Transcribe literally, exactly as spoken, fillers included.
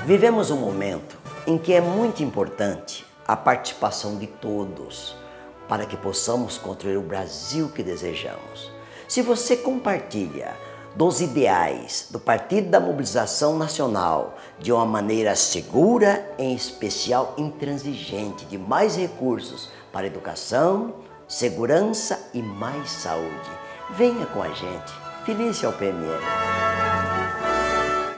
Vivemos um momento em que é muito importante a participação de todos para que possamos construir o Brasil que desejamos. Se você compartilha dos ideais do Partido da Mobilização Nacional de uma maneira segura, em especial intransigente, de mais recursos para educação, segurança e mais saúde, venha com a gente. Felice ao P M N.